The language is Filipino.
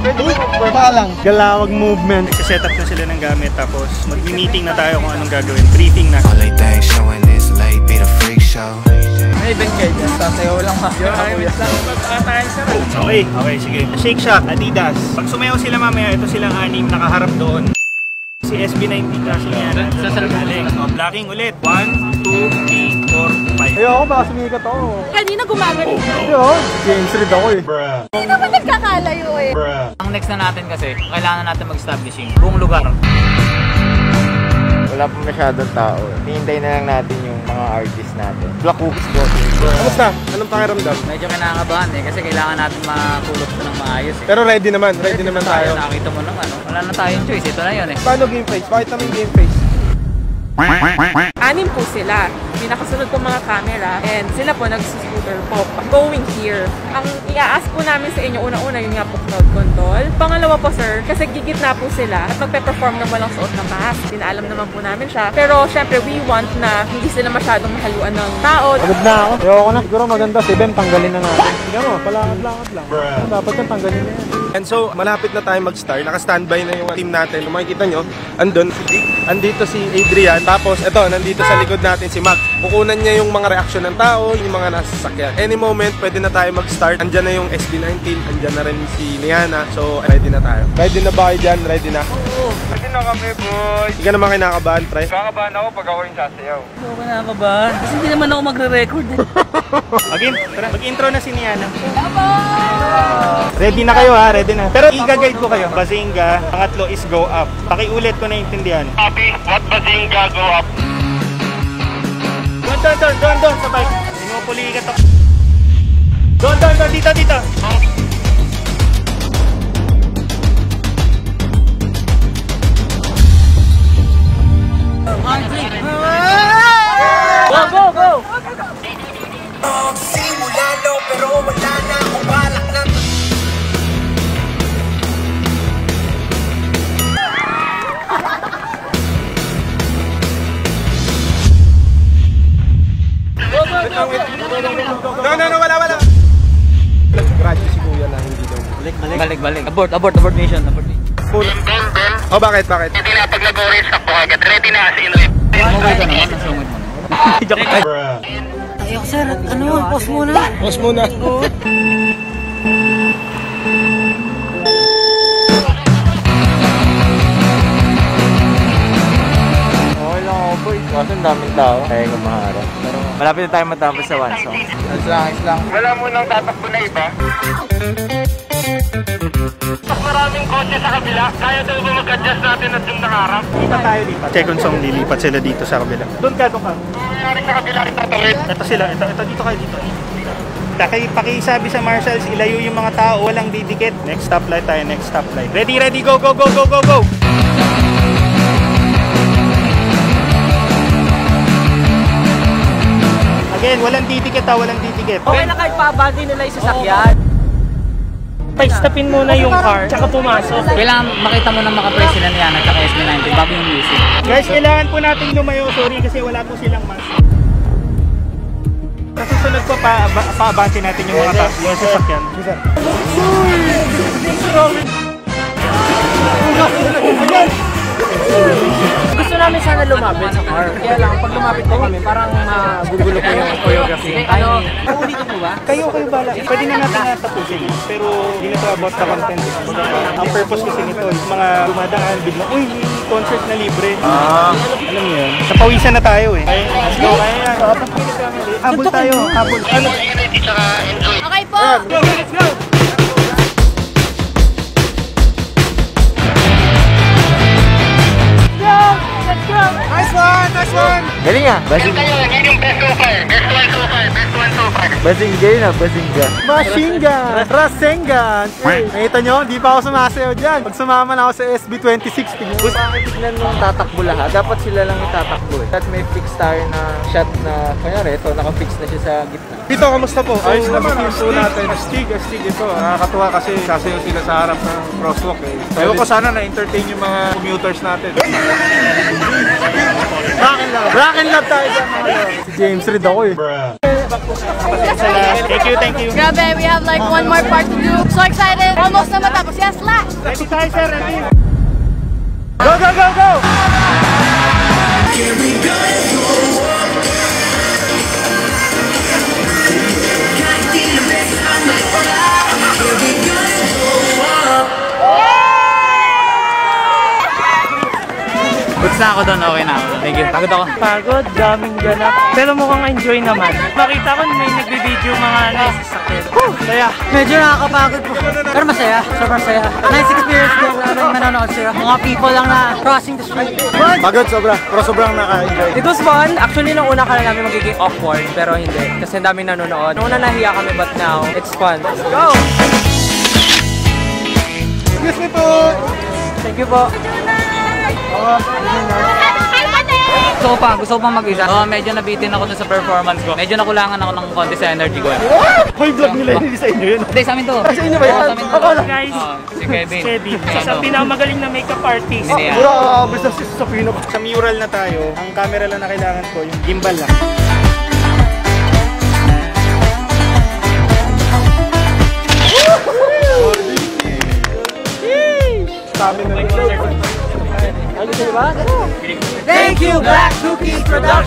Palang. Galawag movement. Nagsiset up na sila ng gamit tapos mag-meeting na tayo kung anong gagawin. Briefing na. Only thing showing is late be the freak show. May event kayo dyan. Sasayaw lang ha. Okay, sige. Shake Shack, Adidas. Pag sumayaw sila mamaya, ito silang anim nakaharap doon. Si SB19 kasi yan. Blocking ulit. 1, 2, 3, 4, 5. Ayoko, baka sumikat ako. Kanina gumagano. Ayoko, James Reid ako eh. Hindi naman nagkakalayo eh. Ang next na natin kasi, kailangan natin mag-establishing buong lugar. Wala pa masyadong tao. Hihintay na lang natin yung mga artists natin. Black Hooks po. Kamusta? Anong pakiramdam? Medyo kinakabahan eh, kasi kailangan natin makulot na ng maayos eh. Pero ready naman tayo. Nakita mo naman, wala na tayong choice, ito na yun eh. Paano game face? Bakit namin game face? Anim po sila. May nakasunod po mga camera and sila po nag-scooter po going here. Ang i-ask po namin sa inyo, una-una yun nga po crowd control. Pangalawa po sir, kasi gigitna po sila at magpe-perform na walang suot ng mask. Pinaalam naman po namin siya. Pero syempre we want na hindi sila masyadong mahaluan ng tao. Pagod na ako. Ayoko na. Siguro maganda si Ben, tanggalin na natin. Tignan mo, palakad-lakad lang. Dapat yan, tanggalin na yan. And so, malapit na tayo mag-start. Naka-standby na yung team natin. Kung makikita nyo, andun si Dick, andito si Adrian. Tapos, eto, nandito sa likod natin si Mac. Kukunan niya yung mga reaksyon ng tao, yung mga nasa sasakyan. Any moment, pwede na tayo mag-start. Andyan na yung SB19, andyan na rin si Liana. So, ready na tayo. Ready na ba kayo dyan? Ready na? Oo, ready na kami, boy. Hindi ka naman kinakabahan, pre? Kinakabahan ako pag ako yung sasayaw. Oo, kinakabahan. Kasi hindi naman ako magre-record eh. Again, tara, mag-intro na si Liana. Ready na kayo ha, ready na. Pero i-guide ko kayo. Bazinga, pangatlo is go up. Pakiulit ko na intindihan. Copy, what Bazinga, go up. Doon, sabay. Pinupuli ka to. Doon, dito. Go! Simulado pero wala na akong balak na. No, wala. Graduate si Kuya na hindi daw. Balik. Abort mission. Oh, bakit? Hindi na pag nag-orange ako agad. Ready na kasi inuwi. Mabay ka naman, nasungod mo na. Ayoko sir, pause muna. Pause muna. Okay lang ako, boy. Kasi ang daming tao. Kaya ko maharap. Pero malapit na tayo matapos sa one song. Is lang. Wala mo nang tatakbo na iba. Mas maraming kotse sa kabila. Kaya daw ba mag-adjust natin at yung nakaharap? Lipat. Second song, lilipat sila dito sa kabila. Doon ka. Nangyari sa kabila rin tatawid. Ito sila, dito kayo dito. Pakisabi sa marshals, ilayo yung mga tao, walang didikit. Next stoplight tayo, next stoplight. Ready, go! Again, walang didikit. Okay na kahit pabagay nila yung sasakyan. Stopin muna yung car, tsaka pumasok. Kailangan makita mo na makapress sila ni Yana at SB19 bago yung music. Guys, kailangan po natin lumayo. Sorry kasi wala po silang mask. Sa susunod po, paabante natin yung mga yung sasakyan. Gusto namin sana lumapit sa car. Kaya lang, pag lumapit po kami, parang magugulo ko yung choreography. Ulit po ba? Kayo bala. Pwede na natin natapusin. Pero hindi na ito about the content. Ang purpose kasi nito is mga dumadaan, biglang, uy, may concert na libre. Alam niyo yun? Napawisan na tayo eh. Okay, let's go. Kaya yan. Habol tayo. Okay po! Let's go! Nice one! Galing ah. Kayo, yun yung best so far. Best one so far. Bazinga yun ah, bazinga. Masingan! Rasengan! Nakita nyo, hindi pa ako sumasayaw dyan. Pag sumama na ako sa SB26, tignan mo. Bakit tignan mo tatakbo lahat? Dapat sila lang itatakbo eh. At may fix tayo na shot na, kanyari, ito, nakafix na siya sa gitna. Dito, kamusta po? Ayos naman ang po natin. Astig ito. Nakakatuwa kasi yung sila sa harap ng crosswalk eh. Ayaw ko sana na-entertain yung mga commuters natin. Bracken love tayo dyan mga love. Si James Reid ako eh. Pasensya na. Thank you. Grabe, we have like one more part to do. So excited. Almost na matapos. Yes, last. Ready tayo, sir. Ready? Go! Goods na ako doon, okay na ako. Thank you. Pagod ako. Pagod, daming ganap. Pero mukhang enjoy naman. Makita ko may nagbibideo mga naisasakit. Kaya, Medyo nakakapagod po. Pero masaya. Sobrang saya. Nice experience din namin manonood sila. Mga people lang na crossing the street. Pagod sobra, pero sobrang naka-enjoy. It was fun. Actually, nung una ka na namin magiging awkward, pero hindi. Kasi ang daming nanonood. Nung una nahiya kami, but now, it's fun. Let's go! Excuse me po! Thank you po. Gusto ko pang mag-isa. Medyo nabitin ako dun sa performance ko. Medyo nakulangan ako ng konti sa energy ko. hoy, vlog nila, hindi sa inyo yun. Hindi, sa amin to. Sa inyo ba yan? Sa amin to. Guys, Si Kevin. Isa sa pinakamagaling na makeup artist. Hindi yan. Basta sa Pino. Sa mural na tayo, ang camera lang na kailangan ko, yung gimbal lang. Thank you, Black Cookies Production!